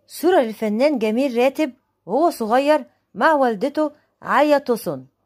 صورة للفنان جميل راتب وهو صغير مع والدته عالية توسن.